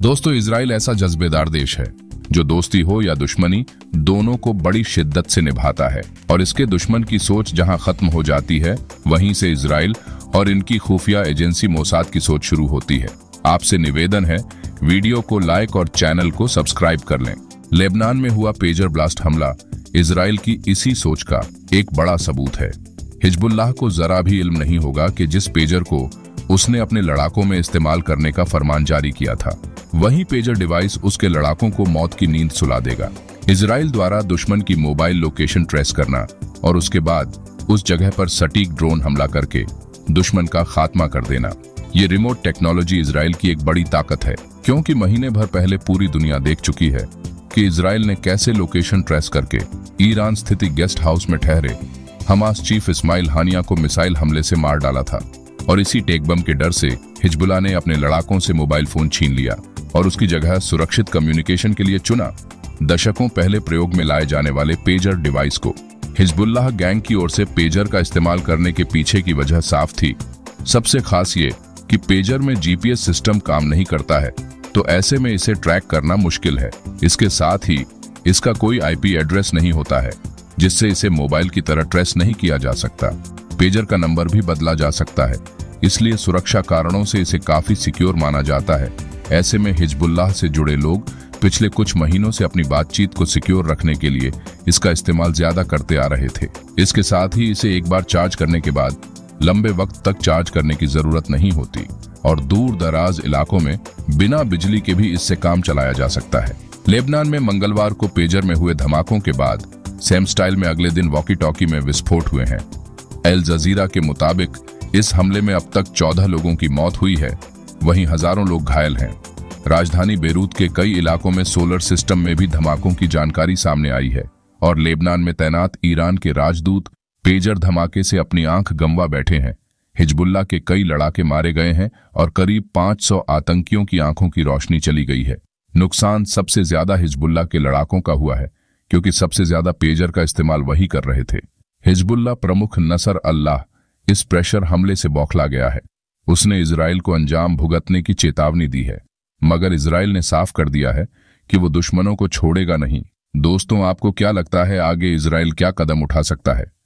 दोस्तों, इजराइल ऐसा जज्बेदार देश है जो दोस्ती हो या दुश्मनी दोनों को बड़ी शिद्दत से निभाता है, और इसके दुश्मन की सोच जहां खत्म हो जाती है वहीं से इजराइल और इनकी खुफिया एजेंसी मोसाद की सोच शुरू होती है। आपसे निवेदन है, वीडियो को लाइक और चैनल को सब्सक्राइब कर लें। लेबनान में हुआ पेजर ब्लास्ट हमला इजराइल की इसी सोच का एक बड़ा सबूत है। हिजबुल्लाह को जरा भी इल्म नहीं होगा कि जिस पेजर को उसने अपने लड़ाकों में इस्तेमाल करने का फरमान जारी किया था, वही पेजर डिवाइस उसके लड़ाकों को मौत की नींद सुला देगा। इजराइल द्वारा दुश्मन की मोबाइल लोकेशन ट्रेस करना और उसके बाद उस जगह पर सटीक ड्रोन हमला करके दुश्मन का खात्मा कर देना, ये रिमोट टेक्नोलॉजी इजराइल की एक बड़ी ताकत है, क्योंकि महीने भर पहले पूरी दुनिया देख चुकी है कि इजराइल ने कैसे लोकेशन ट्रेस करके ईरान स्थित गेस्ट हाउस में ठहरे हमास चीफ इस्माइल हानिया को मिसाइल हमले से मार डाला था। और इसी टेक बम के डर से हिजबुल्लाह ने अपने लड़ाकों से मोबाइल फोन छीन लिया और उसकी जगह सुरक्षित कम्युनिकेशन के लिए चुना दशकों पहले प्रयोग में लाए जाने वाले पेजर डिवाइस को। हिजबुल्लाह गैंग की ओर से पेजर का इस्तेमाल करने के पीछे की वजह साफ थी। सबसे खास ये कि पेजर में जीपीएस सिस्टम काम नहीं करता है, तो ऐसे में इसे ट्रैक करना मुश्किल है। इसके साथ ही इसका कोई आईपी एड्रेस नहीं होता है, जिससे इसे मोबाइल की तरह ट्रेस नहीं किया जा सकता। पेजर का नंबर भी बदला जा सकता है, इसलिए सुरक्षा कारणों से इसे काफी सिक्योर माना जाता है। ऐसे में हिजबुल्लाह से जुड़े लोग पिछले कुछ महीनों से अपनी बातचीत को सिक्योर रखने के लिए इसका इस्तेमाल ज्यादा करते आ रहे थे। इसके साथ ही इसे एक बार चार्ज करने के बाद लंबे वक्त तक चार्ज करने की जरूरत नहीं होती और दूर दराज इलाकों में बिना बिजली के भी इससे काम चलाया जा सकता है। लेबनान में मंगलवार को पेजर में हुए धमाकों के बाद सेम स्टाइल में अगले दिन वॉकी टॉकी में विस्फोट हुए हैं। अल जजीरा के मुताबिक इस हमले में अब तक 14 लोगों की मौत हुई है, वहीं हजारों लोग घायल हैं। राजधानी बेरूत के कई इलाकों में सोलर सिस्टम में भी धमाकों की जानकारी सामने आई है और लेबनान में तैनात ईरान के राजदूत पेजर धमाके से अपनी आंख गंवा बैठे हैं। हिजबुल्लाह के कई लड़ाके मारे गए हैं और करीब 500 आतंकियों की आंखों की रोशनी चली गई है। नुकसान सबसे ज्यादा हिजबुल्लाह के लड़ाकों का हुआ है, क्योंकि सबसे ज्यादा पेजर का इस्तेमाल वही कर रहे थे। हिजबुल्लाह प्रमुख नसर अल्लाह इस प्रेशर हमले से बौखला गया है। उसने इजराइल को अंजाम भुगतने की चेतावनी दी है, मगर इजराइल ने साफ कर दिया है कि वो दुश्मनों को छोड़ेगा नहीं। दोस्तों, आपको क्या लगता है आगे इजराइल क्या कदम उठा सकता है?